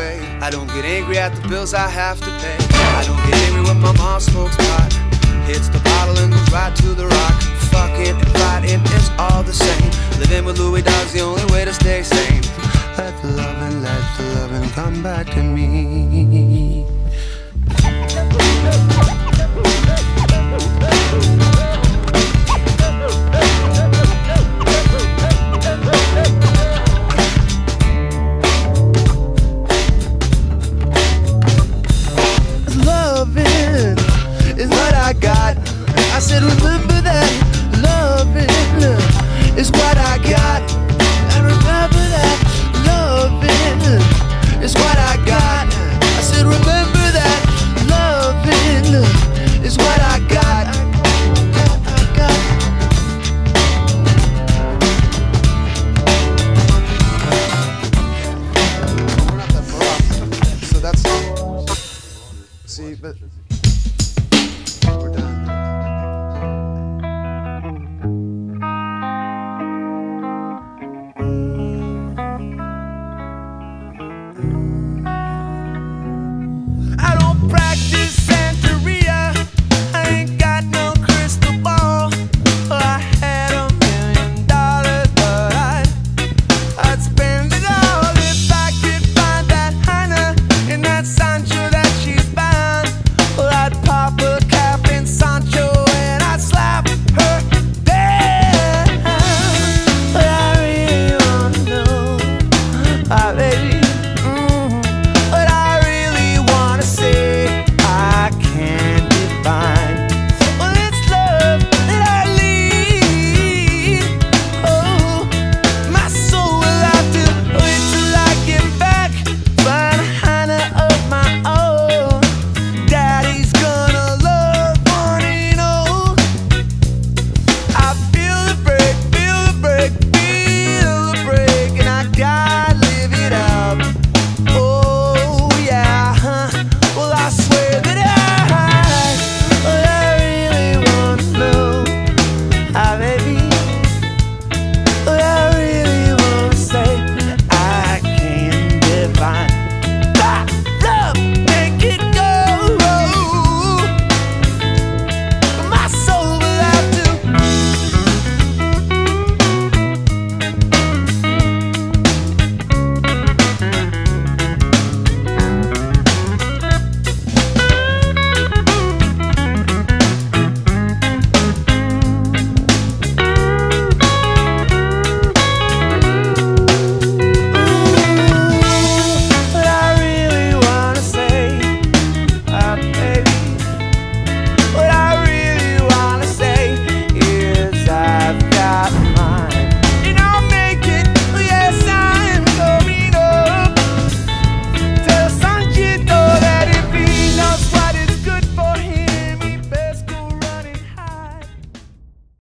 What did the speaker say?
way. I don't get angry at the bills I have to pay. I don't get angry when my mom smokes pot, hits the bottle and goes right to the rock. Fucking and fighting, it's all the same. Living with Louis Dog's the only way to stay sane. Let the loving come back to me. Loving is what I got. I said remember that. Loving is what I got. I remember that. Loving is what I got. I said remember that. Loving is what I got. We're not that far off. So that's, see, but